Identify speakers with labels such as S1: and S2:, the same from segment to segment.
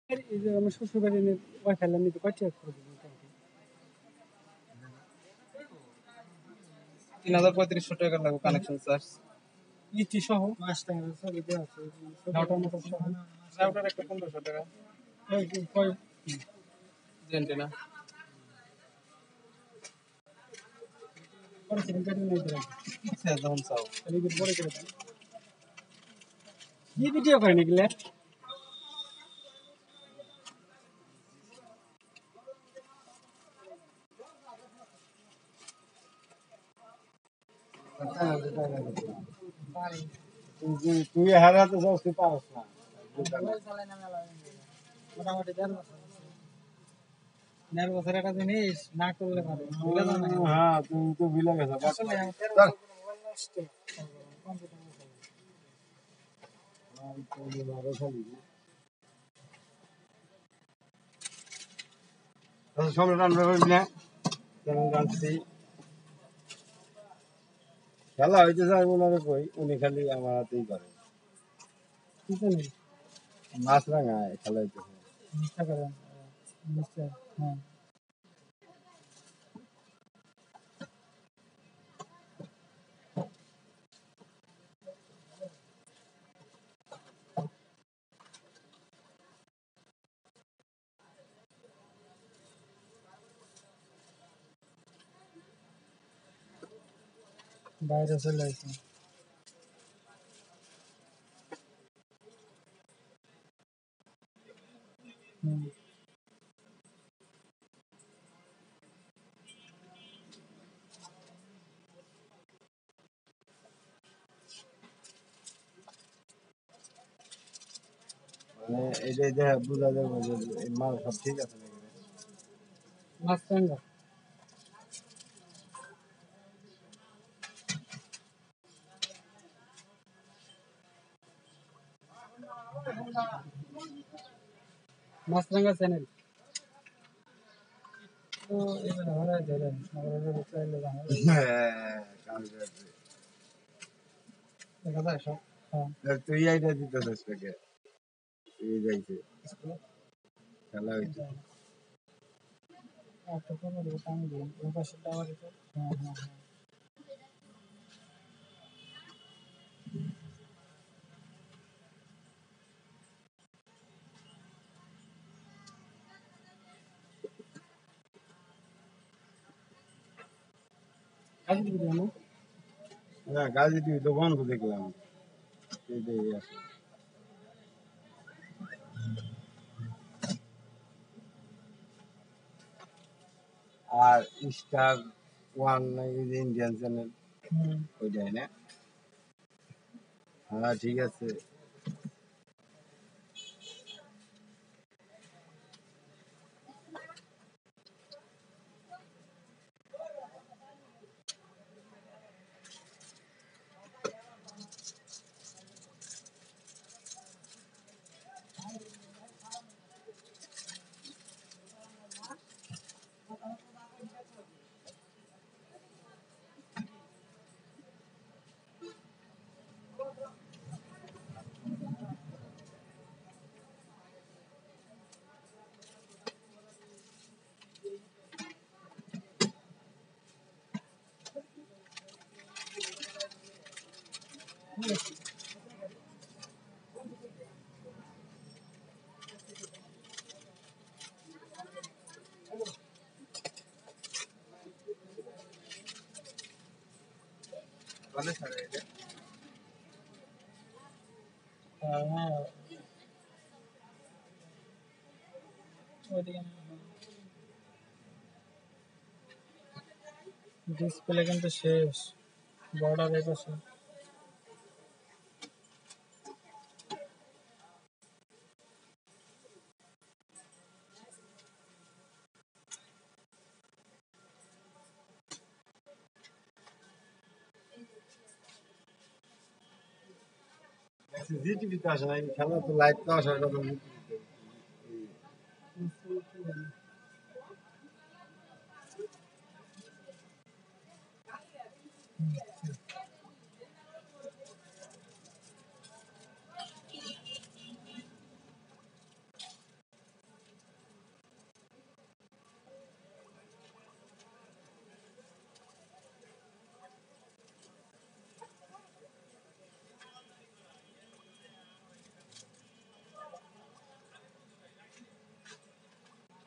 S1: এই যে আমার শ্বশুরবাড়ি ওয়াইফাই নিতে কয় টাকা খরচ হবে মোটামুটি?
S2: 3,3500 টাকা লাগবে কানেকশন চার্জ।
S1: ইটি সহ মাস টাকা সবই দেওয়া আছে রাউটার মোটর সহ।
S2: রাউটার একটা 1500 টাকা।
S1: এই কয়
S2: জেন্টিনা
S1: পরে সেদিন কাটিয়ে নিয়ে দিলাম
S2: আচ্ছা যখন চাও।
S1: তাহলে কি পরে করে দেন কি ভিডিও করে নাকি লে
S3: তুই হারাতে যাস তুই পারস না
S1: মোটামুটি 1.5 বছর একটা জিনিস না করলে পারে ভুলে যাও না
S3: হ্যাঁ তুই তো ভুলে গেছ
S1: আসলে আমি 13 বছর মোবাইল নষ্ট কম্পিউটার
S3: সম্রাট আনবে বলবি না কেমন জানছি খেলা হইতে চাই ওনারে কই উনি খালি আমার হাতেই করে
S1: কি জানি
S3: মাছ রাঙায় খেলা হইতেছে
S1: মিথ্যা করেন নিশ্চয় হ্যাঁ বাইরে চলে আসে
S3: মানে এটাই দেখা বোঝা যাবে যে এই মাল সব ঠিক আছে নাকি
S1: মাছরাঙ্গা মাছরাঙ্গা চ্যানেল তো এবার হারাই ধরেন আমাদের চাইলে জানা
S3: হ্যাঁ কালকে
S1: দেখা যায় সব হ্যাঁ
S3: তুই এইটা দিতেছিস তোকে তুই যাইছে খেলা হইছে
S1: একটা কোনো দিকে টান দিই ওই পাশে টাওয়ার আছে হ্যাঁ হ্যাঁ হ্যাঁ কাজ দিবি না
S3: না গাজী তুই তো বন্ধ দেখলাম এইটাই আছে আর স্টার ওয়ান ইন্ডিয়ান চ্যানেল ওইটাই না হ্যাঁ ঠিক আছে
S2: ভালো ছাড়ে এটা।
S1: হ্যাঁ ওইদিকে ডিসপ্লে কিন্তু শেষ বর্ডার এই পাশে
S3: জিটিভি তো আসে না এই খেলা তো লাইভ তো আসার কথা জিটিভিতে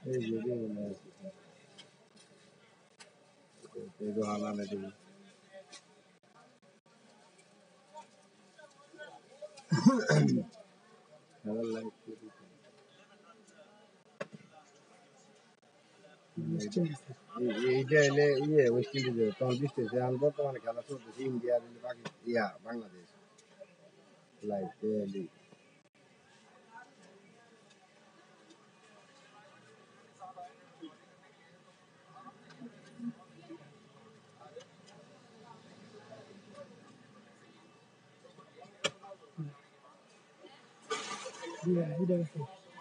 S3: এই যে মনে আছে এই রোহানা নেই খেলার লাইফ এইটা এলে ওয়েস্ট ইন্ডিজে তখন জিততেছে এখন বর্তমানে খেলা চলতেছে ইন্ডিয়া আর বাংলাদেশ লাইফ
S1: ভিডিও গেছে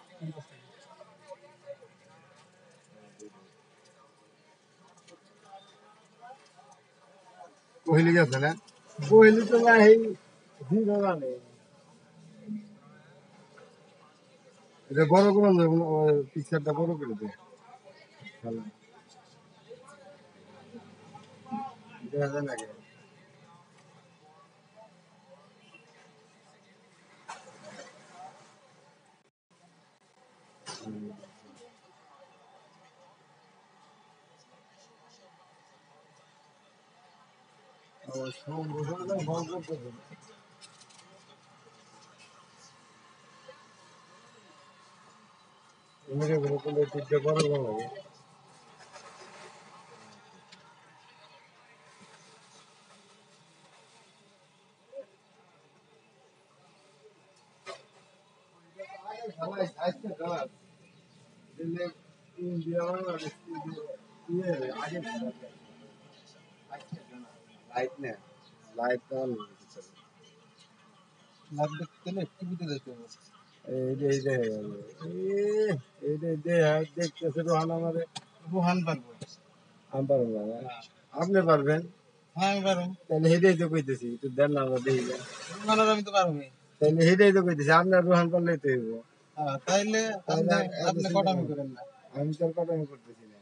S3: কোহলি গেছে না কোহলি তো নাই জিরো রানে এটা বড় করে পিকচারটা বড় করে দে খেলা দেখা যায় নাকি বড় লাগে ইন্ডিয়া বাংলাদেশ আগে লাইট না লাইট তো
S2: লাভ দেখতে হলে টিভিতে যেতে হবে।
S3: দেখতেছে রোহান আমারে
S2: রোহান পারবো।
S3: আমি পারবো না আপনি পারবেন
S2: হ্যাঁ আমি পারবো।
S3: তাহলে হেঁটেই তো কইতেছি একটু দেন না আমরা দেখি
S2: রোহান আর আমি তো পারবো।
S3: তাহলে হেঁটেই তো কইতেছি আপনার রোহান পারলেই তো হইব
S2: তাইলে আপনি আপনি কটামি করেন না।
S3: আমি তো আর কাটামি করতেছি না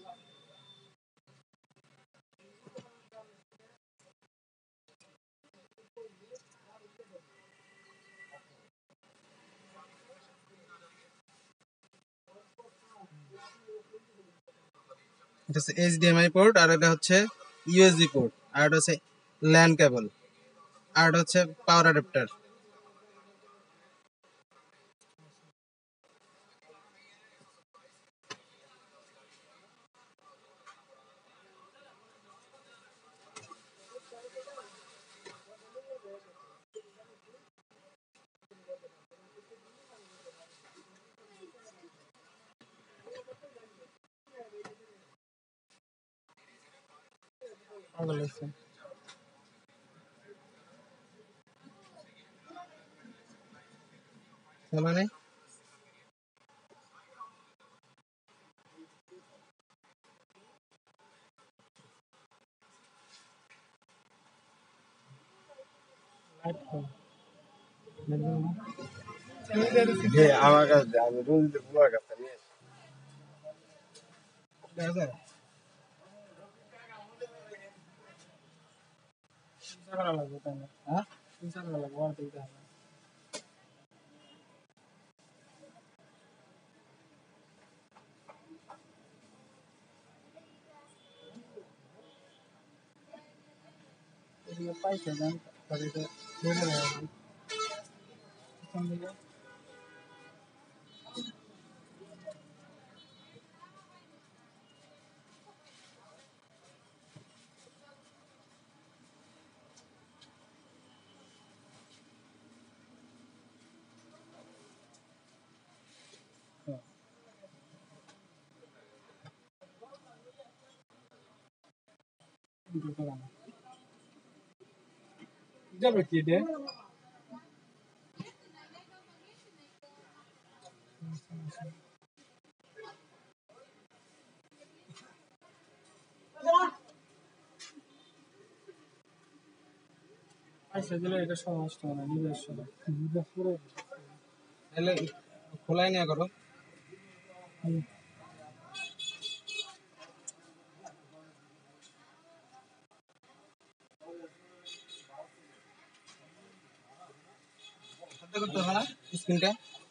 S2: এটা হচ্ছে এইচডিএমআই পোর্ট আর এটা হচ্ছে ইউএসবি পোর্ট আর এটা হচ্ছে ল্যান কেবল আর এটা হচ্ছে পাওয়ার অ্যাডাপ্টার। পাগল হয়েছে। মানে
S1: লাইট কম
S3: যে আমার কাছে আমি রোজ পুরার কাছে নিয়ে
S2: দেখা যায়
S1: করা লাগবে তাই না
S2: হ্যাঁ
S1: করা লাগবে আর দিতে হবে এগুলো পাইছে জান তাহলে তো ধরে রাখবে এখান থেকে যাবে কি দে আচ্ছা দিলে এটা সহজ তো না নিজস্ব পুরো
S2: তাহলে খোলাই নিয়ে করো। করতে হবে না স্ক্রিনটা